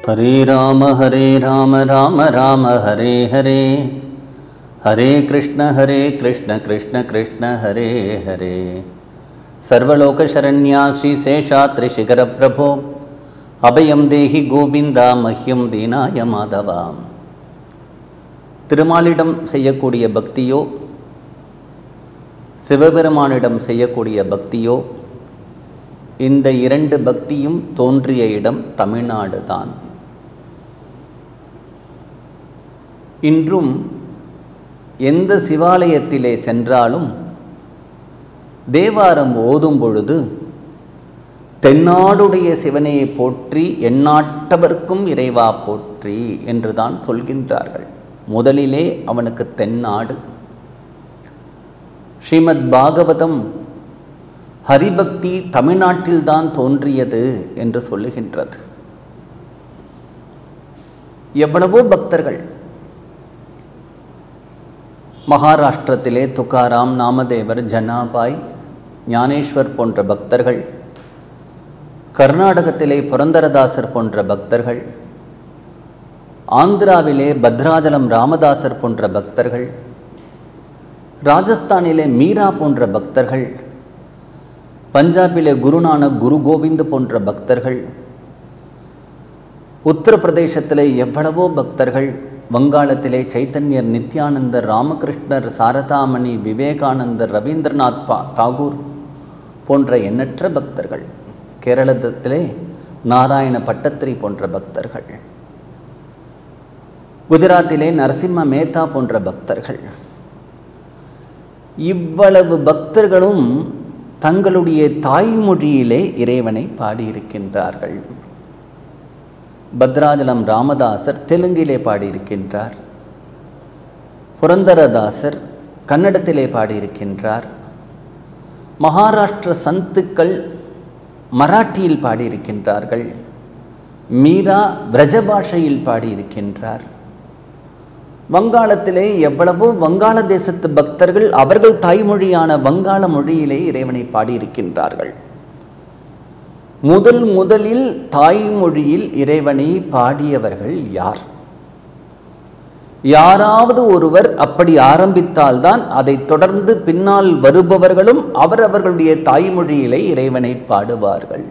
हरे राम राम राम हरे हरे, हरे कृष्ण कृष्ण कृष्ण हरे हरे। सर्वलोक शरण्या श्री शेषाद्रि शिखर प्रभो, अभयम देहि गोविंदा मह्यम दीनाय माधवा। திருமாலிடம் செய்யக்கூடிய பக்தியோ சிவபெருமானிடம் செய்யக்கூடிய பக்தியோ, இந்த இரண்டு பக்தியும் தோன்றிய இடம் தமிழ்நாடு தான். இன்றும் எந்த சிவாலயத்திலே சென்றாலும் தேவாரம் ஓதும் பொழுது தென்னாடுடைய சிவனையை போற்றி எந்நாட்டவர்க்கும் இறைவா போற்றி என்றுதான் சொல்கின்றார்கள். முதலிலே அவனுக்கு தென்னாடு. ஸ்ரீமத் பாகவதம் ஹரிபக்தி தமிழ்நாட்டில்தான் தோன்றியது என்று சொல்லுகின்றது. எவ்வளவோ பக்தர்கள், மகாராஷ்டிரத்திலே துக்காராம், நாமதேவர், ஜனாபாய், ஞானேஸ்வர் போன்ற பக்தர்கள், கர்நாடகத்திலே புரந்தரதாசர் போன்ற பக்தர்கள், ஆந்திராவிலே பத்ராஜலம் ராமதாசர் போன்ற பக்தர்கள், ராஜஸ்தானிலே மீரா போன்ற பக்தர்கள், பஞ்சாபிலே குருநானக், குரு கோவிந்த் போன்ற பக்தர்கள், உத்தரப்பிரதேசத்திலே எவ்வளவோ பக்தர்கள், வங்காளத்திலே சைத்தன்யர், நித்யானந்தர், ராமகிருஷ்ணர், சாரதாமணி, விவேகானந்தர், ரவீந்திரநாத் தாகூர் போன்ற எண்ணற்ற பக்தர்கள், கேரளத்திலே நாராயண பட்டத்திரி போன்ற பக்தர்கள், குஜராத்திலே நரசிம்ம மேத்தா போன்ற பக்தர்கள். இவ்வளவு பக்தர்களும் தங்களுடைய தாய்மொழியிலே இறைவனை பாடியிருக்கின்றார்கள். பத்ராஜலம் ராமதாசர் தெலுங்கிலே பாடியிருக்கின்றார், புரந்தரதாசர் கன்னடத்திலே பாடியிருக்கின்றார், மகாராஷ்டிர சந்துக்கள் மராட்டியில் பாடியிருக்கின்றார்கள், மீரா பிரஜபாஷையில் பாடியிருக்கின்றார். வங்காளத்திலே எவ்வளவோ வங்காள தேசத்து பக்தர்கள் அவர்கள் தாய்மொழியான வங்காள மொழியிலே இறைவனை பாடியிருக்கின்றார்கள். முதலில் தாய்மொழியில் இறைவனை பாடியவர்கள் யார்? யாராவது ஒருவர் அப்படி ஆரம்பித்தால்தான் அதைத் தொடர்ந்து பின்னால் வருபவர்களும் அவரவர்களுடைய தாய்மொழியிலே இறைவனை பாடுவார்கள்.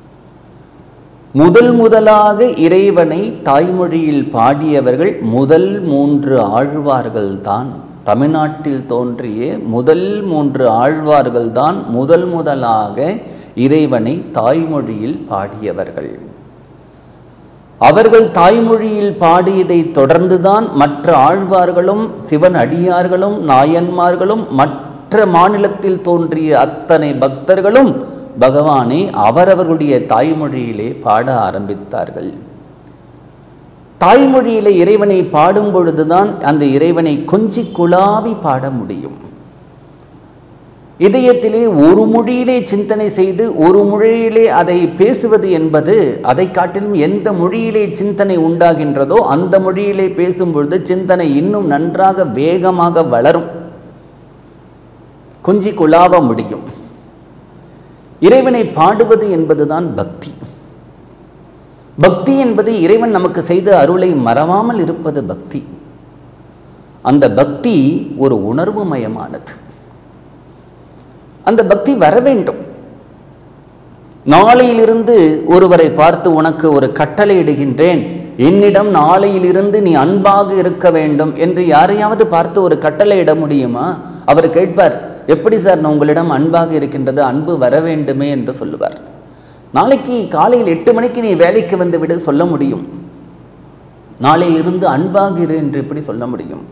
முதலாக இறைவனை தாய்மொழியில் பாடியவர்கள் முதல் 3 ஆழ்வார்கள் தான். தமிழ்நாட்டில் தோன்றிய முதல் 3 ஆழ்வார்கள் தான் முதலாக இறைவனை தாய்மொழியில் பாடியவர்கள். அவர்கள் தாய்மொழியில் பாடியதை தொடர்ந்துதான் மற்ற ஆழ்வார்களும் சிவன் அடியார்களும் நாயன்மார்களும் மற்ற மாநிலத்தில் தோன்றிய அத்தனை பக்தர்களும் பகவானை அவரவர்களுடைய தாய்மொழியிலே பாட ஆரம்பித்தார்கள். தாய்மொழியிலே இறைவனை பாடும் பொழுதுதான் அந்த இறைவனை கொஞ்சி குழாவி பாட முடியும். இதயத்திலே ஒரு மொழியிலே சிந்தனை செய்து ஒரு மொழியிலே அதை பேசுவது என்பது, அதை காட்டிலும் எந்த மொழியிலே சிந்தனை உண்டாகின்றதோ அந்த மொழியிலே பேசும் பொழுது சிந்தனை இன்னும் நன்றாக வேகமாக வளரும், கொஞ்சி குழாவ முடியும். இறைவனை பாடுவது என்பதுதான் பக்தி. பக்தி என்பது இறைவன் நமக்கு செய்த அருளை மறவாமல் இருப்பது பக்தி. அந்த பக்தி ஒரு உணர்வு மயமானது. அந்த பக்தி வர வேண்டும். நாளையிலிருந்து ஒருவரை பார்த்து உனக்கு ஒரு கட்டளை இடுகின்றேன், என்னிடம் நாளையிலிருந்து நீ அன்பாக இருக்க வேண்டும் என்று யாரையாவது பார்த்து ஒரு கட்டளை இட முடியுமா? அவர் கேட்பார், எப்படி சார் நான் உங்களிடம் அன்பாக இருக்கின்றது, அன்பு வர வேண்டுமே என்று சொல்லுவார். நாளைக்கு காலையில் 8 மணிக்கு நீ வேலைக்கு வந்து விடு சொல்ல முடியும். நாளையிலிருந்து அன்பாக இரு என்று எப்படி சொல்ல முடியும்?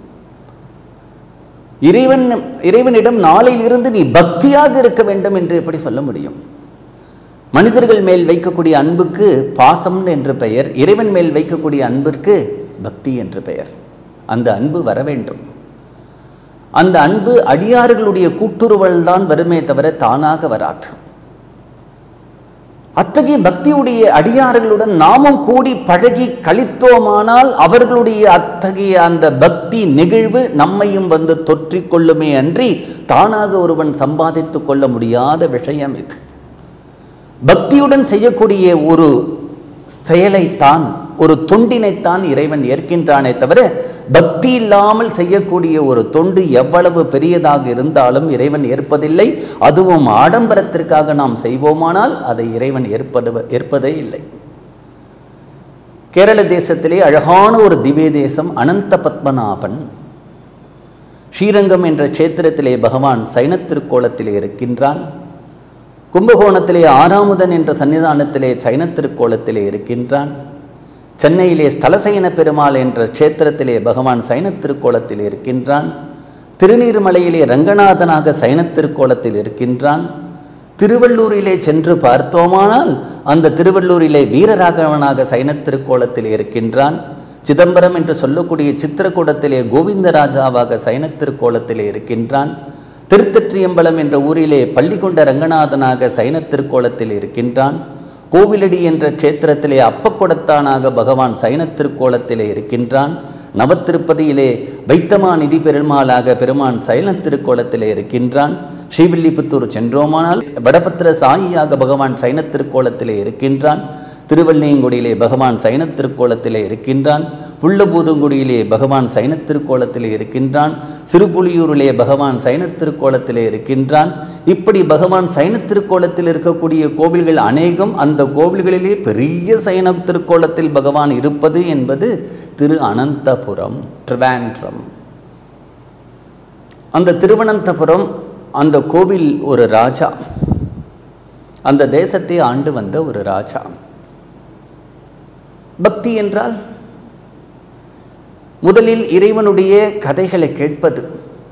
இறைவனிடம் நாளையிலிருந்து நீ பக்தியாக இருக்க வேண்டும் என்று எப்படி சொல்ல முடியும்? மனிதர்கள் மேல் வைக்கக்கூடிய அன்புக்கு பாசம் என்று பெயர், இறைவன் மேல் வைக்கக்கூடிய அன்பிற்கு பக்தி என்று பெயர். அந்த அன்பு வர வேண்டும். அந்த அன்பு அடியார்களுடைய கூட்டுறவல் தான் வருமே தவிர தானாக வராது. அத்தகைய பக்தியுடைய அடியார்களுடன் நாமும் கூடி பழகி கழித்தோமானால் அவர்களுடைய அத்தகைய அந்த பக்தி நிகழ்வு நம்மையும் வந்து தொற்றிக்கொள்ளுமே அன்றி தானாக ஒருவன் சம்பாதித்து கொள்ள முடியாத விஷயம் இது. பக்தியுடன் செய்யக்கூடிய ஒரு செயலைத்தான் ஒரு தொண்டினைத்தான் இறைவன் ஏற்கின்றானே தவிர பக்தி இல்லாமல் செய்யக்கூடிய ஒரு தொண்டு எவ்வளவு பெரியதாக இருந்தாலும் இறைவன் ஏற்பதில்லை. அதுவும் ஆடம்பரத்திற்காக நாம் செய்வோமானால் அதை இறைவன் ஏற்பதே இல்லை. கேரள தேசத்திலே அழகான ஒரு திவ்ய தேசம் அனந்த பத்மநாபன். ஸ்ரீரங்கம் என்ற க்ஷேத்திரத்திலே பகவான் சைன திருக்கோலத்திலே இருக்கின்றான். கும்பகோணத்திலே ஆறாமுதன் என்ற சன்னிதானத்திலே சைன திருக்கோலத்திலே இருக்கின்றான். சென்னையிலே ஸ்தலசைன பெருமாள் என்ற க்ஷேத்திரத்திலே பகவான் சைன திருக்கோலத்தில் இருக்கின்றான். திருநீர்மலையிலே ரங்கநாதனாக சைன திருக்கோலத்தில் இருக்கின்றான். திருவள்ளூரிலே சென்று பார்த்தோமானால் அந்த திருவள்ளூரிலே வீரராகவனாக சைன திருக்கோலத்தில் இருக்கின்றான். சிதம்பரம் என்று சொல்லக்கூடிய சித்திரக்கூடத்திலே கோவிந்தராஜாவாக சைன திருக்கோலத்திலே இருக்கின்றான். திருத்தற்றியம்பலம் என்ற ஊரிலே பள்ளிகொண்ட ரங்கநாதனாக சைன திருக்கோலத்தில் இருக்கின்றான். கோவிலடி என்ற க்ஷேத்திரத்திலே அப்பக்கொடத்தானாக பகவான் சைன திருக்கோலத்திலே இருக்கின்றான். நவத்திருப்பதியிலே வைத்தமாநிதி பெருமாளாக பெருமான் சைன திருக்கோலத்திலே இருக்கின்றான். ஸ்ரீவில்லிபுத்தூர் சென்றோமானால் வடபத்திர சாயியாக பகவான் சைன திருக்கோலத்திலே இருக்கின்றான். திருவள்ளியங்குடியிலே பகவான் சைன திருக்கோலத்திலே இருக்கின்றான். புள்ளபூதங்குடியிலே பகவான் சைன திருக்கோலத்திலே இருக்கின்றான். சிறுபுலியூரிலே பகவான் சைன திருக்கோலத்திலே இருக்கின்றான். இப்படி பகவான் சைன திருக்கோலத்தில் இருக்கக்கூடிய கோவில்கள் அநேகம். அந்த கோவில்களிலே பெரிய சைன திருக்கோலத்தில் பகவான் இருப்பது என்பது திரு அனந்தபுரம், ட்ரிவாண்ட்ரம். அந்த திருவனந்தபுரம் அந்த கோவில் ஒரு ராஜா, அந்த தேசத்தை ஆண்டு வந்த ஒரு ராஜா. பக்தி என்றால் முதலில் இறைவனுடைய கதைகளை கேட்பது,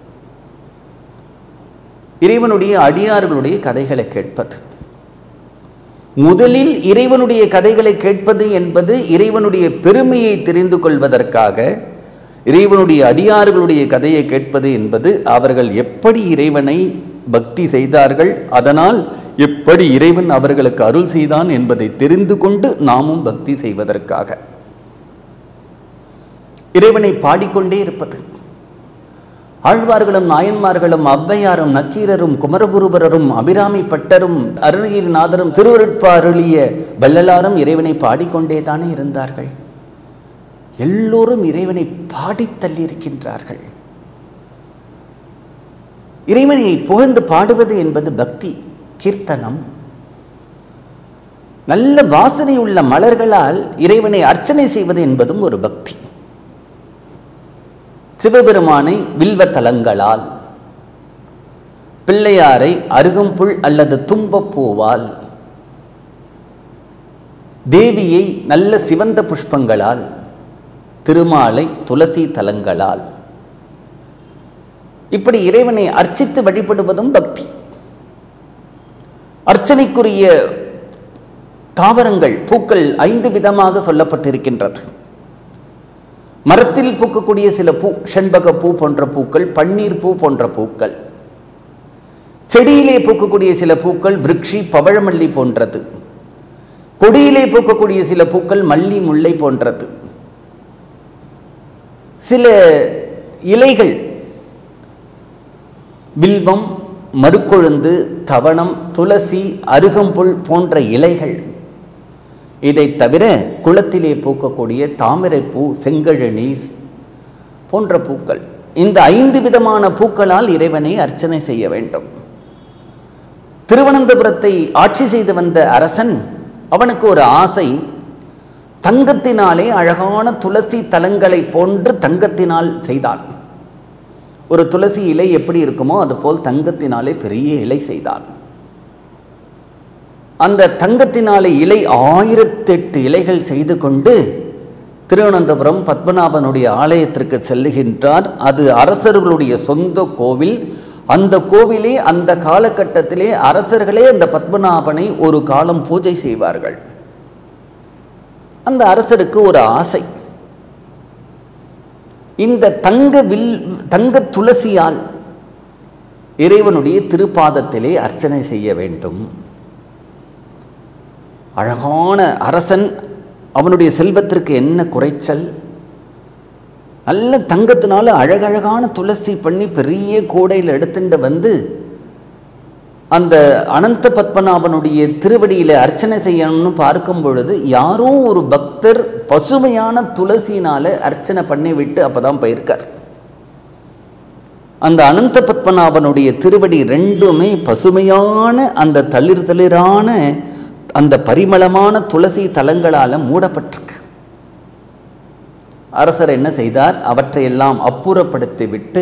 இறைவனுடைய அடியார்களுடைய கதைகளை கேட்பது. முதலில் இறைவனுடைய கதைகளை கேட்பது என்பது இறைவனுடைய பெருமையை தெரிந்து கொள்வதற்காக. இறைவனுடைய அடியார்களுடைய கதையை கேட்பது என்பது அவர்கள் எப்படி இறைவனை பக்தி செய்தார்கள், அதனால் எப்படி இறைவன் அவர்களுக்கு அருள் செய்தான் என்பதை தெரிந்து கொண்டு நாமும் பக்தி செய்வதற்காக. இறைவனை பாடிக்கொண்டே இருப்பது. ஆழ்வார்களும் நாயன்மார்களும் ஔவையாரும் நக்கீரரும் குமரகுருபரரும் அபிராமி பட்டரும் அருணகிரிநாதரும் திருவருட்பா அருளிய வள்ளலாரும் இறைவனை பாடிக்கொண்டே தானே இருந்தார்கள். எல்லோரும் இறைவனை பாடித் தள்ளியிருக்கின்றார்கள். இறைவனை புகழ்ந்து பாடுவது என்பது பக்தி, கீர்த்தனம். நல்ல வாசனை உள்ள மலர்களால் இறைவனை அர்ச்சனை செய்வது என்பதும் ஒரு பக்தி. சிவபெருமானை வில்வ தலங்களால், பிள்ளையாரை அருகம்புல் அல்லது தும்பப்பூவால், தேவியை நல்ல சிவந்த புஷ்பங்களால், திருமாலை துளசி தலங்களால், இப்படி இறைவனை அர்ச்சித்து வழிபடுவதும் பக்தி. அர்ச்சனைக்குரிய தாவரங்கள், பூக்கள் 5 விதமாக சொல்லப்பட்டிருக்கின்றது. மரத்தில் பூக்கக்கூடிய சில பூ, செண்பக பூ போன்ற பூக்கள், பன்னீர் பூ போன்ற பூக்கள். செடியிலே பூக்கக்கூடிய சில பூக்கள் விருட்சி பவழமல்லி போன்றது. கொடியிலே பூக்கக்கூடிய சில பூக்கள் மல்லி முல்லை போன்றது. சில இலைகள் வில்வம், மருக்கொழுந்து, தவணம், துளசி, அருகம்புல் போன்ற இலைகள். இதை தவிர குளத்திலே பூக்கக்கூடிய தாமரைப்பூ, செங்கழநீர் போன்ற பூக்கள். இந்த 5 விதமான பூக்களால் இறைவனை அர்ச்சனை செய்ய வேண்டும். திருவனந்தபுரத்தை ஆட்சி செய்து வந்த அரசன், அவனுக்கு ஒரு ஆசை, தங்கத்தினாலே அழகான துளசி தலங்களை போன்று தங்கத்தினால் செய்தான். ஒரு துளசி இலை எப்படி இருக்குமோ அதுபோல் தங்கத்தினாலே பெரிய இலை செய்தான். அந்த தங்கத்தினாலே இலை 1008 இலைகள் செய்து கொண்டு திருவனந்தபுரம் பத்மநாபனுடைய ஆலயத்திற்கு செல்லுகின்றார். அது அரசர்களுடைய சொந்த கோவில். அந்த கோவிலே அந்த காலகட்டத்திலே அரசர்களே அந்த பத்மநாபனை ஒரு காலம் பூஜை செய்வார்கள். அந்த அரசருக்கு ஒரு ஆசை, இந்த தங்க துளசியால் இறைவனுடைய திருப்பாதத்திலே அர்ச்சனை செய்ய வேண்டும். அழகான அரசன், அவனுடைய செல்வத்திற்கு என்ன குறைச்சல், நல்ல தங்கத்தினால அழகழகான துளசி பண்ணி பெரிய கூடையில் எடுத்துட்டு வந்து அந்த அனந்த பத்மநாபனுடைய திருவடியில அர்ச்சனை செய்யணும்னு பார்க்கும் பொழுது யாரோ ஒரு பக்தர் பசுமையான துளசியினால அர்ச்சனை பண்ணி விட்டு அப்பதான் போயிருக்கார். அந்த அனந்த பத்மநாபனுடைய திருவடி ரெண்டுமே பசுமையான அந்த தளிர் தளிரான அந்த பரிமளமான துளசி தலங்களால் மூடப்பட்டிருக்கு. அரசர் என்ன செய்தார்? அவற்றையெல்லாம் அப்புறப்படுத்தி விட்டு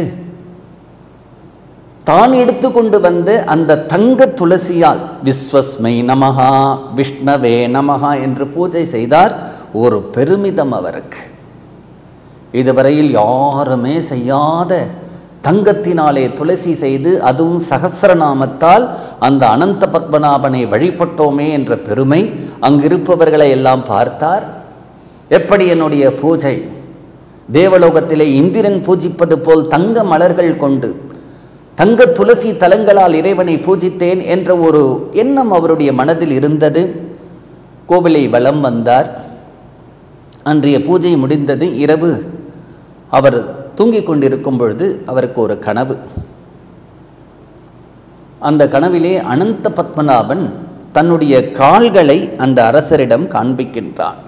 தான் எடுத்து கொண்டு வந்த அந்த தங்க துளசியால் விஸ்வஸ்மை நமஹா விஷ்ணவே நமஹா என்று பூஜை செய்தார். ஒரு பெருமிதம் அவருக்கு. இதுவரையில் யாருமே செய்யாத தங்கத்தினாலே துளசி செய்து அதுவும் சகஸ்ரநாமத்தால் அந்த அனந்த பத்மநாபனை வழிபட்டோமே என்ற பெருமை அங்கிருப்பவர்களை எல்லாம் பார்த்தார். எப்படி என்னுடைய பூஜை தேவலோகத்திலே இந்திரன் பூஜிப்பது போல் தங்க மலர்கள் கொண்டு தங்க துளசி தலங்களால் இறைவனை பூஜித்தேன் என்ற ஒரு எண்ணம் அவருடைய மனதில் இருந்தது. கோவிலை வலம் வந்தார். அன்றைய பூஜை முடிந்தது. இரவு அவர் தூங்கிக் கொண்டிருக்கும் பொழுது அவருக்கு ஒரு கனவு. அந்த கனவிலே அனந்த பத்மநாபன் தன்னுடைய கால்களை அந்த அரசரிடம் காண்பிக்கின்றான்.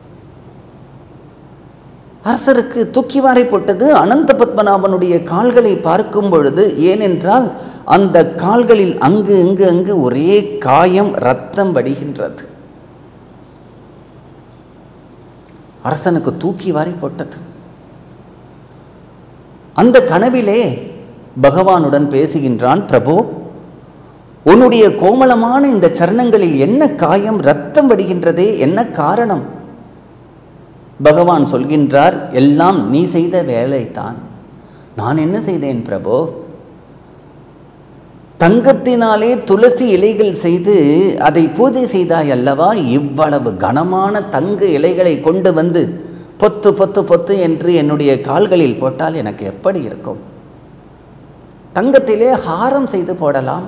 அரசருக்கு தூக்கி வாரி போட்டது. அனந்த பத்மநாபனுடைய கால்களை பார்க்கும் பொழுது, ஏனென்றால் அந்த கால்களில் அங்கு அங்கு ஒரே காயம், ரத்தம் வடிகின்றது. அரசனுக்கு தூக்கி வாரி போட்டது. அந்த கனவிலே பகவானுடன் பேசுகின்றான். பிரபு, உன்னுடைய கோமளமான இந்த சரணங்களில் என்ன காயம், ரத்தம் வடிகின்றதே, என்ன காரணம்? பகவான் சொல்கின்றார், எல்லாம் நீ செய்த வேலைதான். நான் என்ன செய்தேன் பிரபு? தங்கத்தினாலே துளசி இலைகள் செய்து அதை பூஜை செய்தாய் அல்லவா? இவ்வளவு கனமான தங்க இலைகளை கொண்டு வந்து பொத்து பொத்து பொத்து என்று என்னுடைய கால்களில் போட்டால் எனக்கு எப்படி இருக்கும்? தங்கத்திலே ஹாரம் செய்து போடலாம்.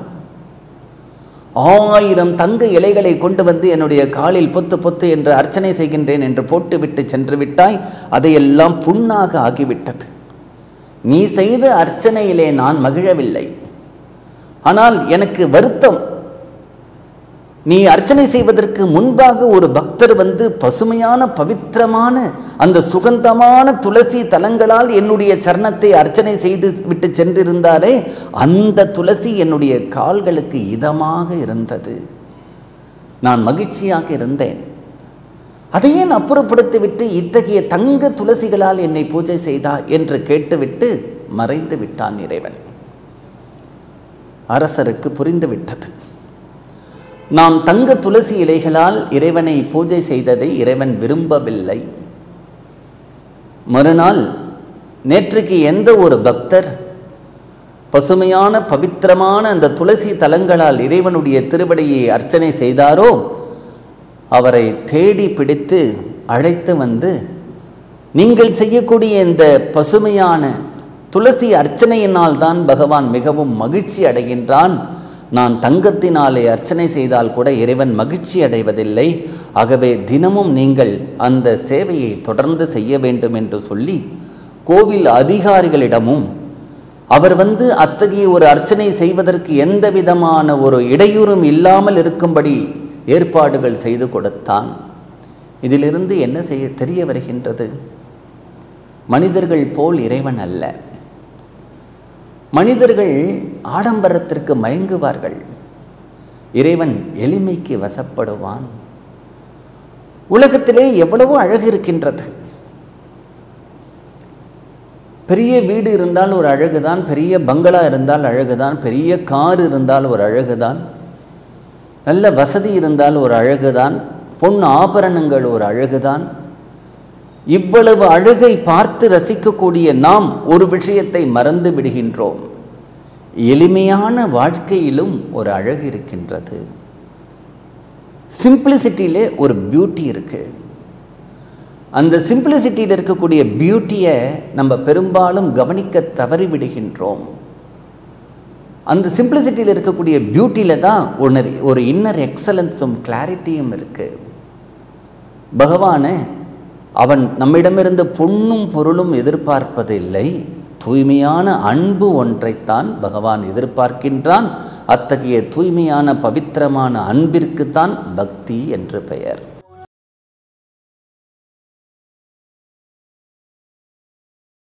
1000 தங்க இலைகளை கொண்டு வந்து என்னுடைய காலில் பொத்து பொத்து என்று அர்ச்சனை செய்கின்றேன் என்று போட்டுவிட்டு சென்று விட்டாய். அதையெல்லாம் புண்ணாக ஆகிவிட்டது. நீ செய்த அர்ச்சனையிலே நான் மகிழவில்லை. ஆனால் எனக்கு வருத்தம். நீ அர்ச்சனை செய்வதற்கு முன்பாக ஒரு பக்தர் வந்து பசுமையான பவித்திரமான அந்த சுகந்தமான துளசி தலங்களால் என்னுடைய சரணத்தை அர்ச்சனை செய்து விட்டு சென்றிருந்தாரே, அந்த துளசி என்னுடைய கால்களுக்கு இதமாக இருந்தது. நான் மகிழ்ச்சியாக இருந்தேன். அதையே அப்புறப்படுத்திவிட்டு இத்தகைய தங்க துளசிகளால் என்னை பூஜை செய்தார் என்று கேட்டுவிட்டு மறைந்து விட்டான் இறைவன். அரசருக்கு புரிந்துவிட்டது. நாம் தங்க துளசி இலைகளால் இறைவனை பூஜை செய்ததை இறைவன் விரும்பவில்லை. மறுநாள் நேற்றுக்கு எந்த ஒரு பக்தர் பசுமையான பவித்திரமான அந்த துளசி தலங்களால் இறைவனுடைய திருவடியை அர்ச்சனை செய்தாரோ, அவரை தேடி பிடித்து அழைத்து வந்து, நீங்கள் செய்யக்கூடிய இந்த பசுமையான துளசி அர்ச்சனையினால் தான் பகவான் மிகவும் மகிழ்ச்சி அடைகின்றான். நான் தங்கத்தினாலே அர்ச்சனை செய்தால் கூட இறைவன் மகிழ்ச்சி அடைவதில்லை. ஆகவே தினமும் நீங்கள் அந்த சேவையை தொடர்ந்து செய்ய வேண்டும் என்று சொல்லி கோவில் அதிகாரிகளிடமும் அவர் வந்து அத்தகைய ஒரு அர்ச்சனை செய்வதற்கு எந்த விதமான ஒரு இடையூறும் இல்லாமல் இருக்கும்படி ஏற்பாடுகள் செய்து கொடுத்தான். இதிலிருந்து என்ன தெரிய வருகின்றது? மனிதர்கள் போல் இறைவன் அல்ல. மனிதர்கள் ஆடம்பரத்திற்கு மயங்குவார்கள். இறைவன் எளிமைக்கு வசப்படுவான். உலகத்திலே எவ்வளவோ அழகு இருக்கின்றது. பெரிய வீடு இருந்தால் ஒரு அழகுதான், பெரிய பங்களா இருந்தால் அழகுதான், பெரிய கார் இருந்தால் ஒரு அழகுதான், நல்ல வசதி இருந்தால் ஒரு அழகுதான், பொன் ஆபரணங்கள் ஒரு அழகுதான். இவ்வளவு அழகை பார்த்து ரசிக்கக்கூடிய நாம் ஒரு விஷயத்தை மறந்து விடுகின்றோம். எளிமையான வாழ்க்கையிலும் ஒரு அழகு இருக்கின்றது. சிம்பிளிசிட்டியிலே ஒரு பியூட்டி இருக்கு. அந்த சிம்பிளிசிட்டியில் இருக்கக்கூடிய பியூட்டியை நம்ம பெரும்பாலும் கவனிக்க தவறி விடுகின்றோம். அந்த சிம்பிளிசிட்டியில் இருக்கக்கூடிய பியூட்டியில் தான் ஒரு இன்னர் எக்ஸலன்ஸும் கிளாரிட்டியும் இருக்கு. பகவானை அவன் நம்மிடமிருந்து பொன்னும் பொருளும் எதிர்பார்ப்பதில்லை. தூய்மையான அன்பு ஒன்றைத்தான் பகவான் எதிர்பார்க்கின்றான். அத்தகைய தூய்மையான பவித்திரமான அன்பிற்குத்தான் பக்தி என்று பெயர்.